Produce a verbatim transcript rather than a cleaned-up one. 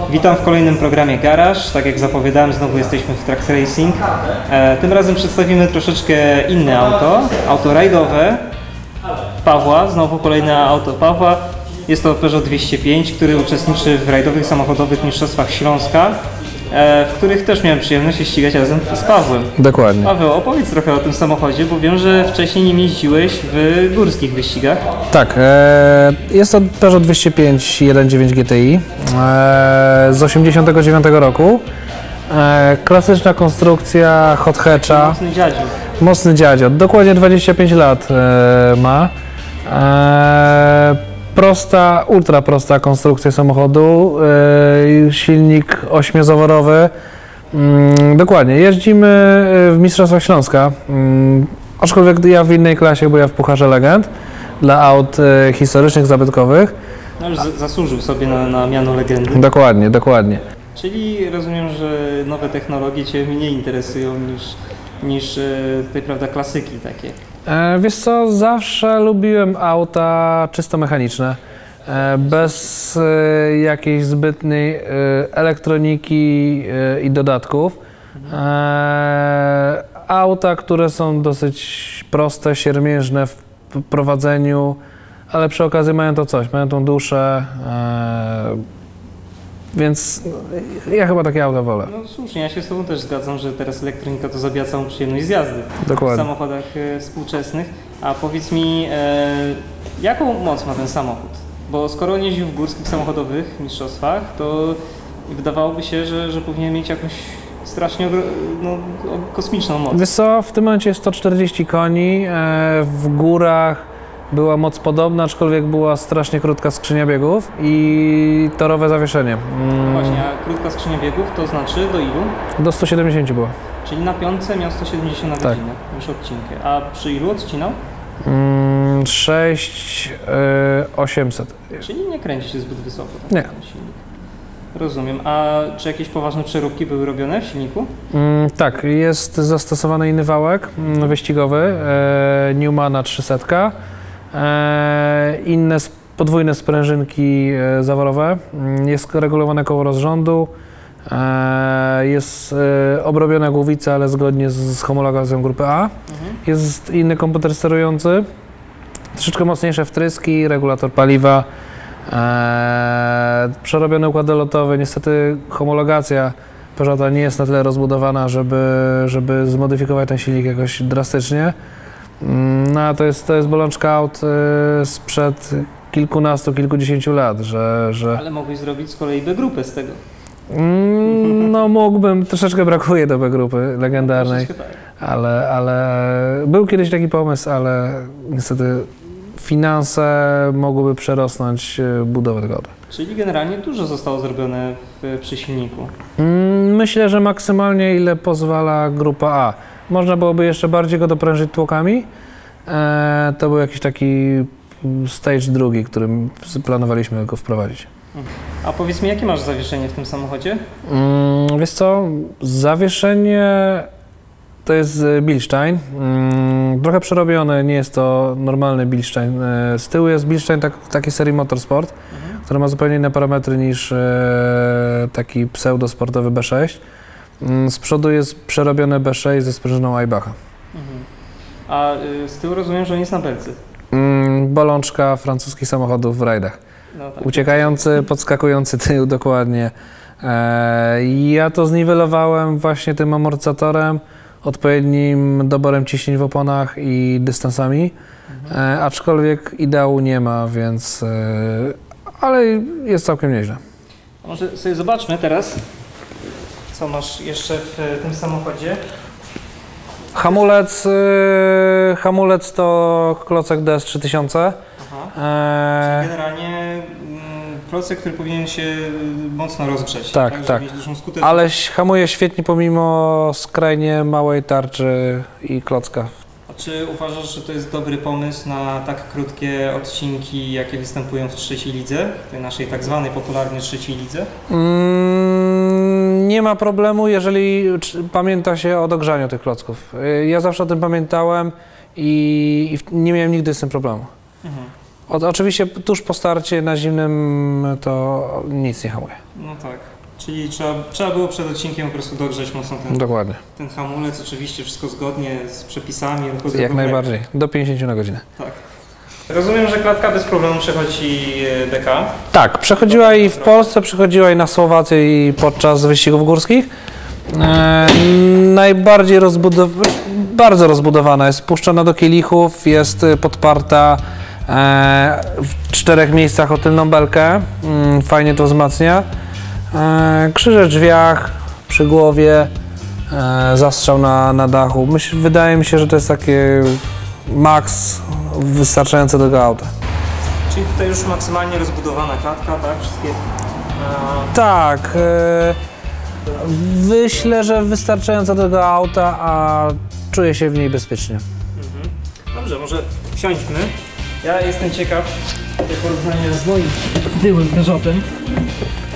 Witam w kolejnym programie Garage. Tak jak zapowiadałem, znowu jesteśmy w Trucks Racing. E, tym razem przedstawimy troszeczkę inne auto, auto rajdowe Pawła, znowu kolejne auto Pawła. Jest to Peugeot dwieście pięć, który uczestniczy w rajdowych samochodowych mistrzostwach Śląska, e, w których też miałem przyjemność się ścigać razem z Pawłem. Dokładnie. Paweł, opowiedz trochę o tym samochodzie, bo wiem, że wcześniej nim jeździłeś w górskich wyścigach. Tak, e, jest to Peugeot dwieście pięć jeden dziewięć G T I e, z osiemdziesiątego dziewiątego roku. E, klasyczna konstrukcja hot hatcha. Mocny dziadziu. Mocny dziadzio. Dokładnie dwadzieścia pięć lat e, ma. E, prosta, ultra prosta konstrukcja samochodu. E, silnik ośmiozaworowy. Mm, dokładnie. Jeździmy w Mistrzostwach Śląska. Mm, aczkolwiek ja w innej klasie, bo ja w Pucharze Legend dla aut e, historycznych, zabytkowych. No już zasłużył sobie na, na miano legendy. Dokładnie, dokładnie. Czyli rozumiem, że nowe technologie Cię mniej interesują niż, niż tutaj, prawda, klasyki takie. E, wiesz co, zawsze lubiłem auta czysto mechaniczne, e, bez e, jakiejś zbytniej e, elektroniki e, i dodatków. E, auta, które są dosyć proste, siermiężne w prowadzeniu, ale przy okazji mają to coś, mają tą duszę. E, Więc ja chyba takie auta wolę. No słusznie, ja się z Tobą też zgadzam, że teraz elektronika to zabija całą przyjemność z jazdy. Dokładnie. W samochodach e, współczesnych. A powiedz mi, e, jaką moc ma ten samochód? Bo skoro on jeździł w górskich samochodowych mistrzostwach, to wydawałoby się, że, że powinien mieć jakąś strasznie no, kosmiczną moc. Wiesz co, w tym momencie jest sto czterdzieści koni, e, w górach była moc podobna, aczkolwiek była strasznie krótka skrzynia biegów i torowe zawieszenie. Mm. Właśnie, a krótka skrzynia biegów to znaczy do ilu? Do stu siedemdziesięciu było. Czyli na piątce miał sto siedemdziesiąt na godzinę, tak, już odcinkę. A przy ilu odcinał? Mm, sześć osiemset. Czyli nie kręci się zbyt wysoko. Tak, nie. Ten silnik. Rozumiem. A czy jakieś poważne przeróbki były robione w silniku? Mm, tak, jest zastosowany inny wałek mm, wyścigowy, e, Newmana trzysta. E, inne podwójne sprężynki e, zaworowe, jest regulowane koło rozrządu, e, jest e, obrobiona głowica, ale zgodnie z, z homologacją grupy A. Mhm. Jest inny komputer sterujący, troszeczkę mocniejsze wtryski, regulator paliwa, e, przerobiony układ dolotowy. Niestety homologacja Peugeota nie jest na tyle rozbudowana, żeby, żeby zmodyfikować ten silnik jakoś drastycznie. No, to jest, to jest bolączka aut y, sprzed kilkunastu, kilkudziesięciu lat, że, że... Ale mogłeś zrobić z kolei B-grupę z tego. Mm, no mógłbym, troszeczkę brakuje do B-grupy legendarnej, tak. ale, ale był kiedyś taki pomysł, ale niestety finanse mogłyby przerosnąć budowę tego auta. Czyli generalnie dużo zostało zrobione w, przy silniku. Mm, myślę, że maksymalnie ile pozwala grupa A. Można byłoby jeszcze bardziej go doprężyć tłokami. E, to był jakiś taki stage drugi, którym planowaliśmy go wprowadzić. A powiedz mi, jakie masz zawieszenie w tym samochodzie? Mm, wiesz co, zawieszenie to jest Bilstein. Mm, trochę przerobione, nie jest to normalny Bilstein. E, z tyłu jest Bilstein tak, takiej serii Motorsport, mhm. który ma zupełnie inne parametry niż e, taki pseudosportowy B sześć. Z przodu jest przerobione B sześć ze sprężyną Aybacha. Mhm. A y, z tyłu rozumiem, że on jest na belce. Mm, bolączka francuskich samochodów w rajdach. No tak, uciekający, podskakujący tył, dokładnie. E, ja to zniwelowałem właśnie tym amortyzatorem, odpowiednim doborem ciśnień w oponach i dystansami, mhm. e, aczkolwiek ideału nie ma, więc... E, ale jest całkiem nieźle. Może sobie zobaczmy teraz, co masz jeszcze w tym samochodzie. Hamulec, yy, hamulec to klocek D S trzy tysiące. Aha. E... Czyli generalnie mm, klocek, który powinien się mocno rozgrzeć. Tak, tak. tak. Mieć dużą skuteczność. Ale hamuje świetnie pomimo skrajnie małej tarczy i klocka. A czy uważasz, że to jest dobry pomysł na tak krótkie odcinki, jakie występują w trzeciej lidze, tej naszej tak zwanej popularnej trzeciej lidze? Mm, nie ma problemu, jeżeli pamięta się o dogrzaniu tych klocków. Ja zawsze o tym pamiętałem i, i nie miałem nigdy z tym problemu. Mhm. O, oczywiście tuż po starcie na zimnym to nic nie hamuje. No tak. Czyli trzeba, trzeba było przed odcinkiem po prostu dogrzeć mocno ten, Dokładnie. ten hamulec, oczywiście wszystko zgodnie z przepisami ruchu drogowego. Jak najbardziej, do pięćdziesięciu na godzinę. Tak. Rozumiem, że klatka bez problemu przechodzi D K. Tak, przechodziła i w Polsce, przechodziła i na Słowacji podczas wyścigów górskich. E, najbardziej rozbudowana, bardzo rozbudowana jest, spuszczona do kielichów, jest podparta e, w czterech miejscach o tylną belkę, mm, fajnie to wzmacnia. E, krzyże w drzwiach, przy głowie, e, zastrzał na, na dachu. Myśl, wydaje mi się, że to jest takie maks wystarczające do tego auta. Czyli tutaj już maksymalnie rozbudowana klatka, tak? Wszystkie... E... Tak. E, myślę, że wystarczająco do tego auta, a czuję się w niej bezpiecznie. Mhm. Dobrze, może wsiądźmy. Ja jestem ciekaw porównania z moim tyłem Peugeotem.